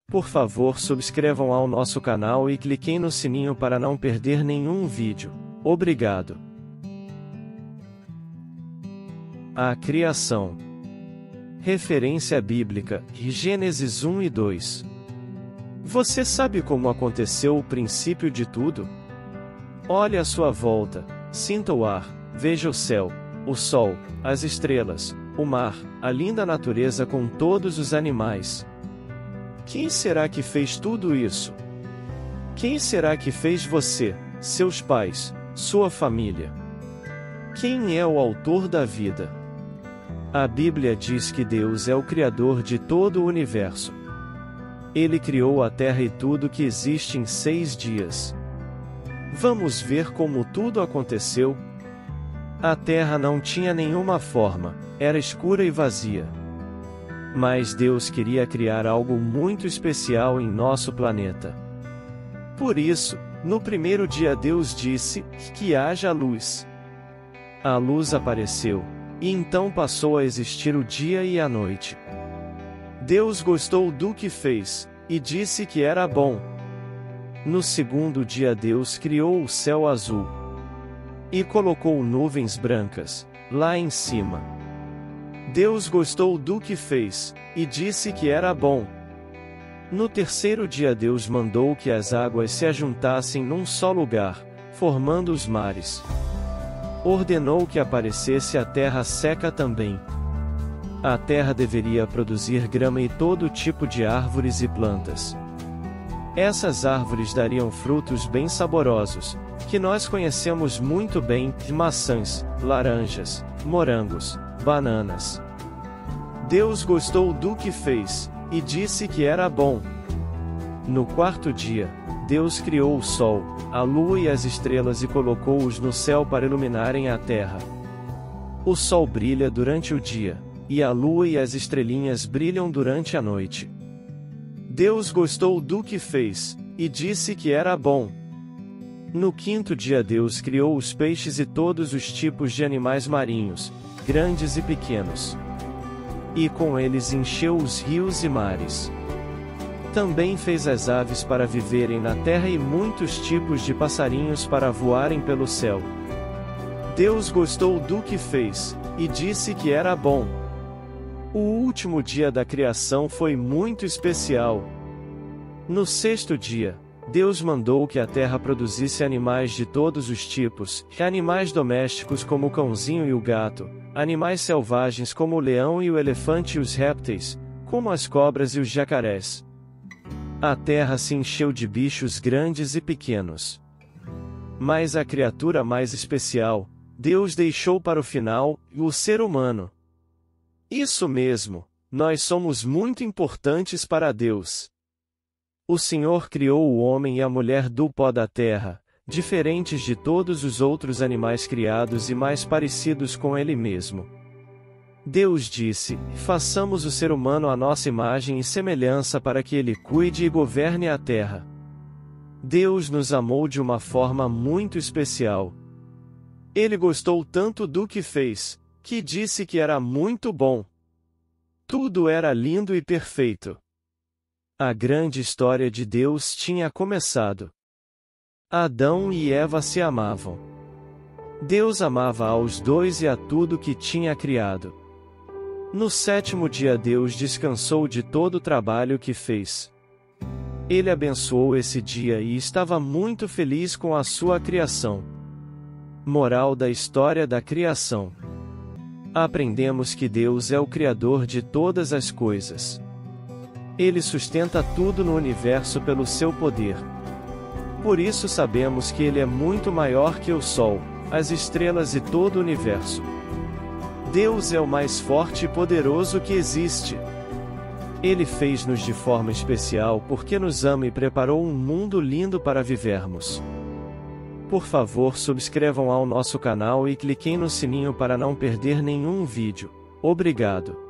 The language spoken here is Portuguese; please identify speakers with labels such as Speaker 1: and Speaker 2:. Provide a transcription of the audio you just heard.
Speaker 1: Por favor, subscrevam ao nosso canal e cliquem no sininho para não perder nenhum vídeo. Obrigado. A criação. Referência bíblica, Gênesis 1 e 2. Você sabe como aconteceu o princípio de tudo? Olhe à sua volta, sinta o ar, veja o céu, o sol, as estrelas, o mar, a linda natureza com todos os animais. Quem será que fez tudo isso? Quem será que fez você, seus pais, sua família? Quem é o autor da vida? A Bíblia diz que Deus é o Criador de todo o universo. Ele criou a terra e tudo que existe em 6 dias. Vamos ver como tudo aconteceu? A terra não tinha nenhuma forma, era escura e vazia. Mas Deus queria criar algo muito especial em nosso planeta. Por isso, no primeiro dia Deus disse, que haja luz. A luz apareceu, e então passou a existir o dia e a noite. Deus gostou do que fez, e disse que era bom. No segundo dia Deus criou o céu azul. E colocou nuvens brancas, lá em cima. Deus gostou do que fez, e disse que era bom. No terceiro dia Deus mandou que as águas se ajuntassem num só lugar, formando os mares. Ordenou que aparecesse a terra seca também. A terra deveria produzir grama e todo tipo de árvores e plantas. Essas árvores dariam frutos bem saborosos, que nós conhecemos muito bem, maçãs, laranjas, morangos, bananas. Deus gostou do que fez, e disse que era bom. No quarto dia, Deus criou o sol, a lua e as estrelas e colocou-os no céu para iluminarem a terra. O sol brilha durante o dia, e a lua e as estrelinhas brilham durante a noite. Deus gostou do que fez, e disse que era bom. No quinto dia Deus criou os peixes e todos os tipos de animais marinhos, grandes e pequenos. E com eles encheu os rios e mares. Também fez as aves para viverem na terra e muitos tipos de passarinhos para voarem pelo céu. Deus gostou do que fez, e disse que era bom. O último dia da criação foi muito especial. No sexto dia, Deus mandou que a terra produzisse animais de todos os tipos, animais domésticos como o cãozinho e o gato, animais selvagens como o leão e o elefante e os répteis, como as cobras e os jacarés. A terra se encheu de bichos grandes e pequenos. Mas a criatura mais especial, Deus deixou para o final, o ser humano. Isso mesmo, nós somos muito importantes para Deus. O Senhor criou o homem e a mulher do pó da terra, diferentes de todos os outros animais criados e mais parecidos com ele mesmo. Deus disse, façamos o ser humano à nossa imagem e semelhança para que ele cuide e governe a terra. Deus nos amou de uma forma muito especial. Ele gostou tanto do que fez, que disse que era muito bom. Tudo era lindo e perfeito. A grande história de Deus tinha começado. Adão e Eva se amavam. Deus amava aos dois e a tudo que tinha criado. No sétimo dia Deus descansou de todo o trabalho que fez. Ele abençoou esse dia e estava muito feliz com a sua criação. Moral da história da criação. Aprendemos que Deus é o Criador de todas as coisas. Ele sustenta tudo no universo pelo seu poder. Por isso sabemos que Ele é muito maior que o Sol, as estrelas e todo o universo. Deus é o mais forte e poderoso que existe. Ele fez-nos de forma especial porque nos ama e preparou um mundo lindo para vivermos. Por favor, subscrevam ao nosso canal e cliquem no sininho para não perder nenhum vídeo. Obrigado.